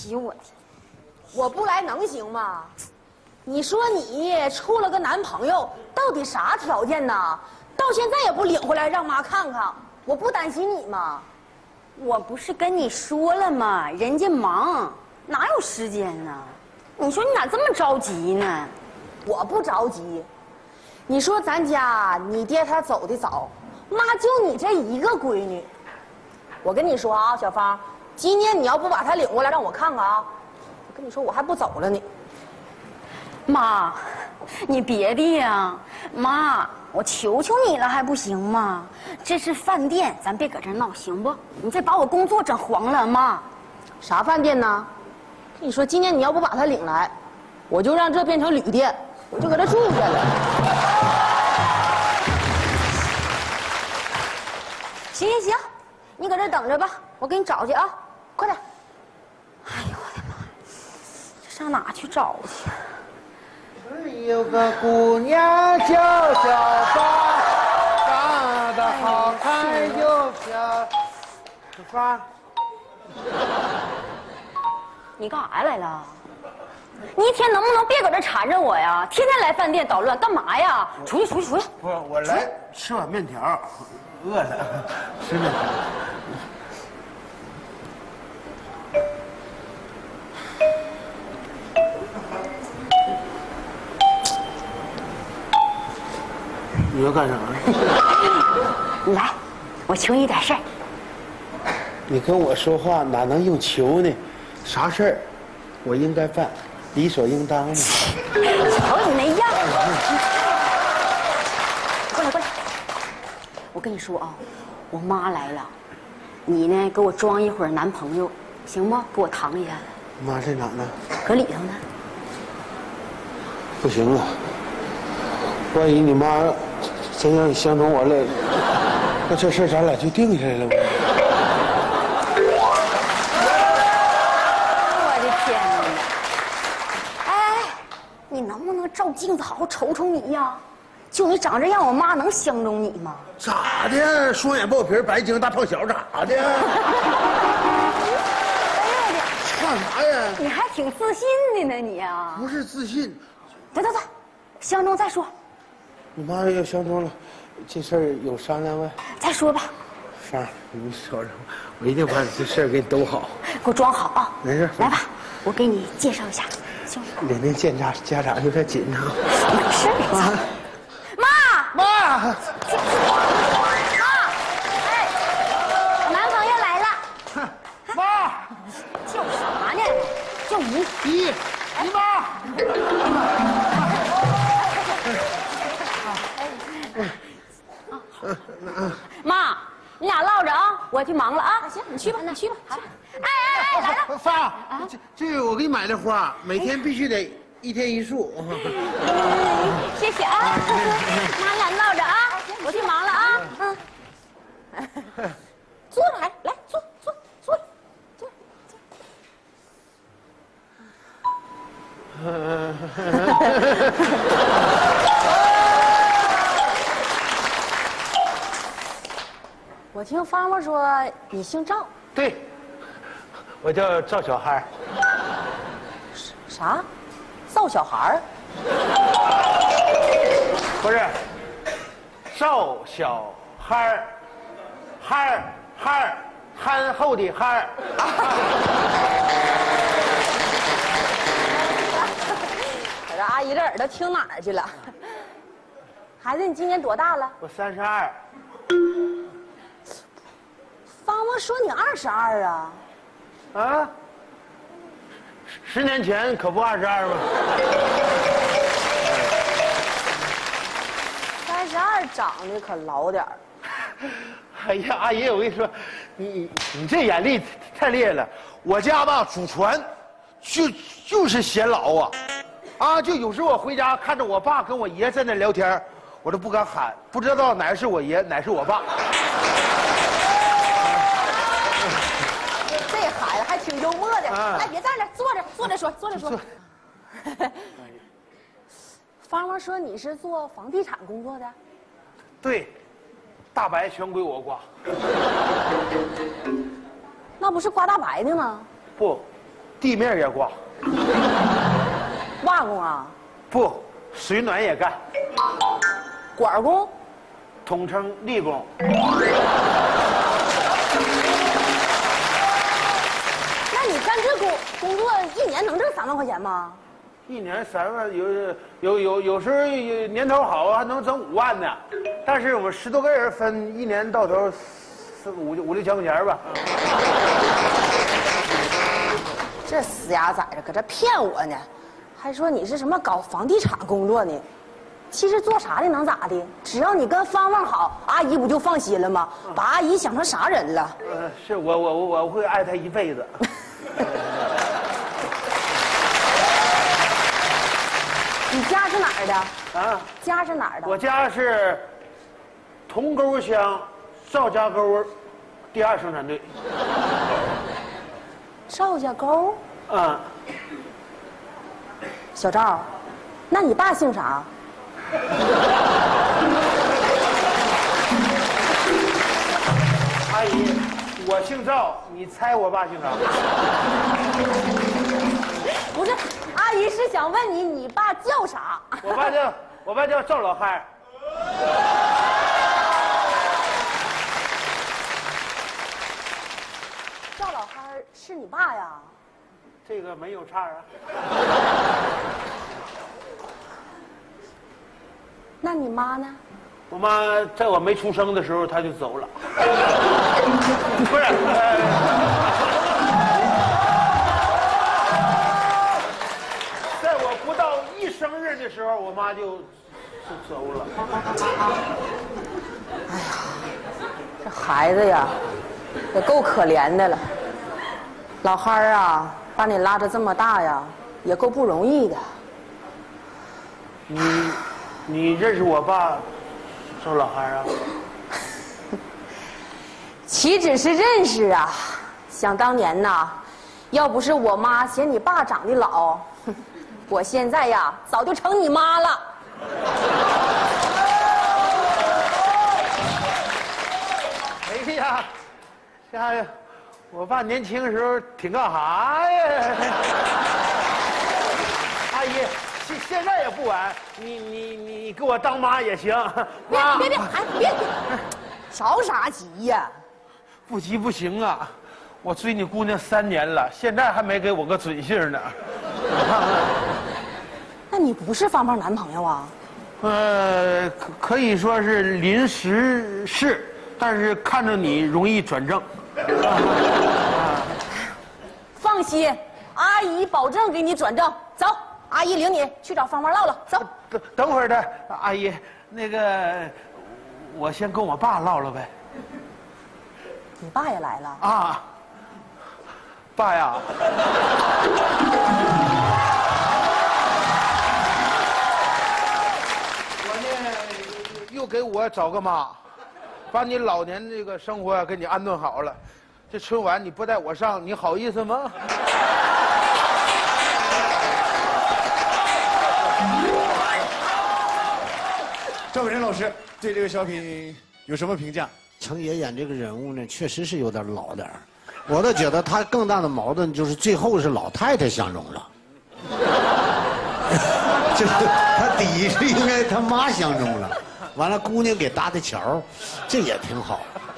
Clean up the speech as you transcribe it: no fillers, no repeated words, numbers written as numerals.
呦我天！ 我不来能行吗？你说你处了个男朋友，到底啥条件呢？到现在也不领回来让妈看看，我不担心你吗？ 我不是跟你说了吗？人家忙，哪有时间呢？你说你咋这么着急呢？ 我不着急。你说咱家你爹他走的早，妈就你这一个闺女。我跟你说啊，小芳，今年你要不把他领过来让我看看啊，我跟你说我还不走了呢。 妈，你别的呀，妈，我求求你了还不行吗？这是饭店，咱别搁这闹行不？你再把我工作整黄了，妈。 啥饭店呢？跟你说，今年你要不把他领来，我就让这变成旅店，我就搁这住下了。行行行，你搁这等着吧，我给你找去啊，快点。 哎呦我的妈，这上哪去找去？ 有个姑娘叫小芳，长得好看又漂亮。 你干啥来了？你一天能不能别搁这缠着我呀？天天来饭店捣乱，干嘛呀？出去出去出去！ 不是，我来吃碗面条，饿了，吃面条。你要干啥？ 你来，我求你点事儿。 你跟我说话哪能用求呢？啥事儿，我应该办，理所应当嘛。 瞅你那样！过来过来，我跟你说啊，我妈来了，你呢给我装一会儿男朋友，行不？给我搪一下子。 妈在哪呢？ 搁里头呢。 不行啊，万一你妈真让你相中我了，那这事咱俩就定下来了。 我的天哪！哎，你能不能照镜子好好瞅瞅你呀？就你长这样，我妈能相中你吗？ 咋的？双眼爆皮、白净大胖小，咋的？干啥呀？ 你还挺自信的呢，你呀！ 不是自信。 得，相中再说。 你妈要相中了，这事儿有商量吗？ 再说吧。 芳，你瞅瞅，我一定把这事儿给你兜好。 给我装好啊！ 没事。 来吧，我给你介绍一下，行吗？ 领领见家长有点紧张。 没事儿。妈，哎，我男朋友来了。 妈， 叫啥呢？叫姨妈。 妈，你俩唠着啊，我去忙了啊。 行，你去吧，你去吧。 哎，来了。 芳，这我给你买的花，每天必须得1天1束。 谢谢啊。妈，俩唠着啊，我去忙了啊。 坐着来，坐。我听芳芳说你姓赵。 对，我叫赵小孩。 啥？造小孩儿？ 不是，赵小孩儿，憨厚的憨儿。 我这阿姨这耳朵听哪儿去了？孩子，你今年多大了？ 我32。 芳芳说你22啊？ 啊？10年前可不22吗 ？32长得可老点儿。 哎呀，阿姨，我跟你说，你这眼力太厉害了。我家吧祖传，就是显老啊，就有时候我回家看着我爸跟我爷在那聊天，我都不敢喊，不知道哪是我爷，哪是我爸。 这孩子还挺幽默的。来，别站着，坐着说。芳芳说你是做房地产工作的。 对，大白全归我刮。 那不是刮大白的吗？ 不， 地面也挂。 瓦工啊， 不，水暖也干， 管工， 统称力工。 那你干这工作一年能挣3万块钱吗？ 一年3万，有时候年头好还能挣5万呢，但是我们10多个人分，一年到头5、6千块钱吧。 这死鸭崽子搁这骗我呢，还说你是什么搞房地产工作呢？其实做啥的能咋的？只要你跟芳芳好，阿姨不就放心了吗？把阿姨想成啥人了？ 是我会爱她一辈子。 你家是哪儿的？ 啊， 家是哪儿的？ 我家是铜沟乡赵家沟第2生产队。 赵家沟。 嗯， 小赵，那你爸姓啥？ 阿姨，我姓赵，你猜我爸姓啥？ 不是，阿姨是想问你，你爸叫啥？ 我爸叫赵老汉。 赵老汉是你爸呀？ 这个没有差啊。 那你妈呢？ 我妈在我没出生的时候，她就走了。不是，在我不到1生日的时候，我妈就走了。 哎呀，这孩子呀，也够可怜的了。老汉儿啊，把你拉着这么大呀，也够不容易的。 你认识我爸赵老汉啊？ 岂止是认识啊！想当年呐，要不是我妈嫌你爸长得老，我现在呀早就成你妈了。 哎呀，家呀，我爸年轻时候挺干啥呀？阿姨，现在也不晚，你给我当妈也行。妈， 别，哎别，着啥急呀？ 不急不行啊！我追你姑娘3年了，现在还没给我个准信呢。 那你不是芳芳男朋友啊？ 可以说是临时是，但是看着你容易转正。 放心，阿姨保证给你转正。走，阿姨领你去找芳芳唠唠。走。 等会儿的，阿姨，那个，我先跟我爸唠唠呗。 你爸也来了啊，爸呀，我呢又给我找个妈，把你老年这个生活给你安顿好了。这春晚你不带我上，你好意思吗？ 赵本山老师对这个小品有什么评价？ 程爷演这个人物呢，确实是有点老点儿。我倒觉得他更大的矛盾就是最后是老太太相中了，就是他底是应该他妈相中了，完了姑娘给搭的桥，这也挺好。